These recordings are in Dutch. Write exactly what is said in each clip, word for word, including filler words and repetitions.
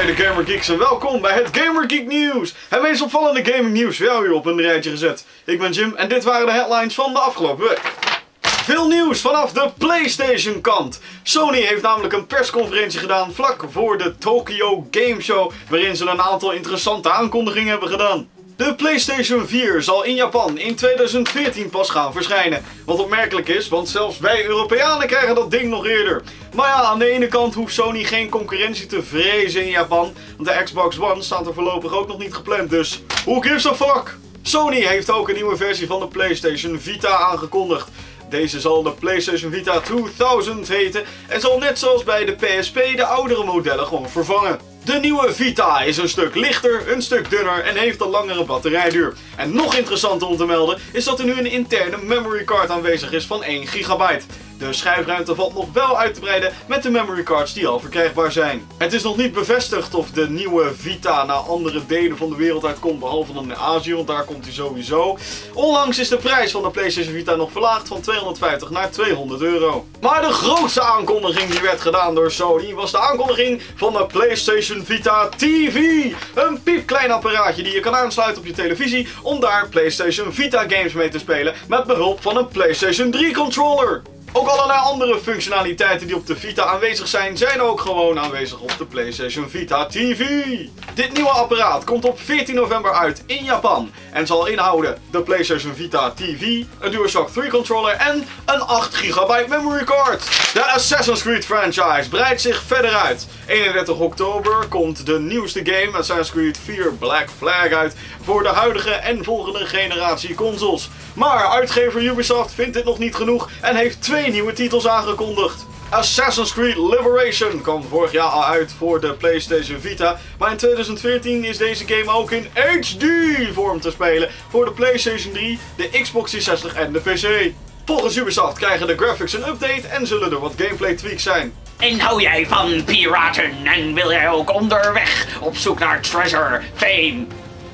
mede Gamer Geeks en welkom bij het Gamer Geek Nieuws. Het meest opvallende gaming nieuws voor jou hier op een rijtje gezet. Ik ben Jim en dit waren de headlines van de afgelopen week. Veel nieuws vanaf de PlayStation kant. Sony heeft namelijk een persconferentie gedaan vlak voor de Tokyo Game Show, waarin ze een aantal interessante aankondigingen hebben gedaan. De PlayStation vier zal in Japan in tweeduizend veertien pas gaan verschijnen. Wat opmerkelijk is, want zelfs wij Europeanen krijgen dat ding nog eerder. Maar ja, aan de ene kant hoeft Sony geen concurrentie te vrezen in Japan, want de Xbox One staat er voorlopig ook nog niet gepland, dus who gives a fuck? Sony heeft ook een nieuwe versie van de PlayStation Vita aangekondigd. Deze zal de PlayStation Vita tweeduizend heten en zal net zoals bij de P S P de oudere modellen gewoon vervangen. De nieuwe Vita is een stuk lichter, een stuk dunner en heeft een langere batterijduur. En nog interessanter om te melden is dat er nu een interne memory card aanwezig is van één gigabyte. De schijfruimte valt nog wel uit te breiden met de memory cards die al verkrijgbaar zijn. Het is nog niet bevestigd of de nieuwe Vita naar andere delen van de wereld uitkomt, behalve dan in Azië, want daar komt hij sowieso. Onlangs is de prijs van de PlayStation Vita nog verlaagd van tweehonderdvijftig naar tweehonderd euro. Maar de grootste aankondiging die werd gedaan door Sony was de aankondiging van de PlayStation Vita T V. Een piepklein apparaatje die je kan aansluiten op je televisie om daar PlayStation Vita games mee te spelen met behulp van een PlayStation drie controller. Ook allerlei andere functionaliteiten die op de Vita aanwezig zijn, zijn ook gewoon aanwezig op de PlayStation Vita T V. Dit nieuwe apparaat komt op veertien november uit in Japan en zal inhouden de PlayStation Vita T V, een DualShock drie controller en een acht gigabyte memory card. De Assassin's Creed franchise breidt zich verder uit. eenendertig oktober komt de nieuwste game Assassin's Creed vier Black Flag uit voor de huidige en volgende generatie consoles. Maar uitgever Ubisoft vindt dit nog niet genoeg en heeft twee nieuwe titels aangekondigd. Assassin's Creed Liberation kwam vorig jaar al uit voor de PlayStation Vita, maar in tweeduizend veertien is deze game ook in H D vorm te spelen voor de PlayStation drie, de Xbox driehonderdzestig en de P C. Volgens Ubisoft krijgen de graphics een update en zullen er wat gameplay tweaks zijn. En hou jij van piraten en wil jij ook onderweg op zoek naar treasure, fame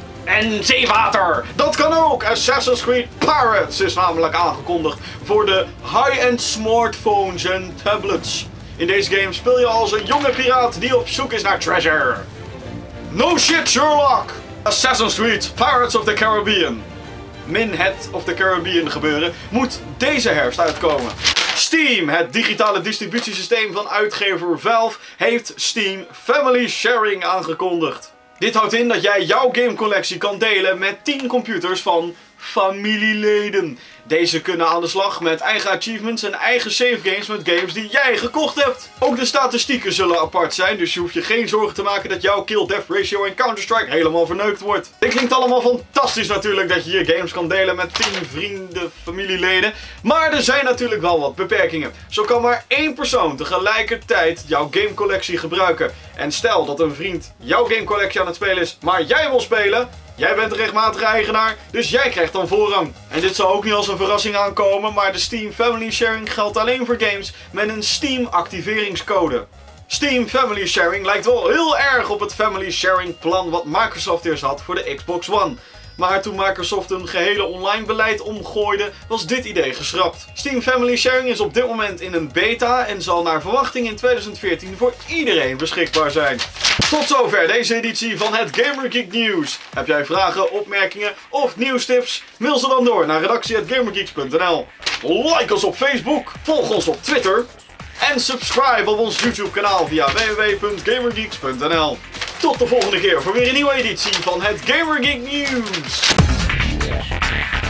en zeewater? Dat kan ook! Assassin's Creed Pirates is namelijk aangekondigd voor de high-end smartphones en tablets. In deze game speel je als een jonge piraat die op zoek is naar treasure. No shit, Sherlock! Assassin's Creed Pirates of the Caribbean, min het of the Caribbean gebeuren, moet deze herfst uitkomen. Steam, het digitale distributiesysteem van uitgever Valve, heeft Steam Family Sharing aangekondigd. Dit houdt in dat jij jouw gamecollectie kan delen met tien computers van familieleden. Deze kunnen aan de slag met eigen achievements en eigen save games met games die jij gekocht hebt. Ook de statistieken zullen apart zijn, dus je hoeft je geen zorgen te maken dat jouw kill-death ratio in Counter-Strike helemaal verneukt wordt. Dit klinkt allemaal fantastisch natuurlijk dat je je games kan delen met tien vrienden, familieleden. Maar er zijn natuurlijk wel wat beperkingen. Zo kan maar één persoon tegelijkertijd jouw gamecollectie gebruiken. En stel dat een vriend jouw gamecollectie aan het spelen is, maar jij wil spelen, jij bent de rechtmatige eigenaar, dus jij krijgt dan voorrang. En dit zal ook niet als een verrassing aankomen, maar de Steam Family Sharing geldt alleen voor games met een Steam activeringscode. Steam Family Sharing lijkt wel heel erg op het Family Sharing plan wat Microsoft eerst had voor de Xbox One. Maar toen Microsoft een gehele online beleid omgooide, was dit idee geschrapt. Steam Family Sharing is op dit moment in een beta en zal naar verwachting in tweeduizend veertien voor iedereen beschikbaar zijn. Tot zover deze editie van het Gamer Geek Nieuws. Heb jij vragen, opmerkingen of nieuwstips? Mail ze dan door naar redactie at gamergeeks punt n l. Like ons op Facebook, volg ons op Twitter en subscribe op ons YouTube kanaal via w w w punt gamergeeks punt n l. Tot de volgende keer voor weer een nieuwe editie van het Gamer Geek Nieuws.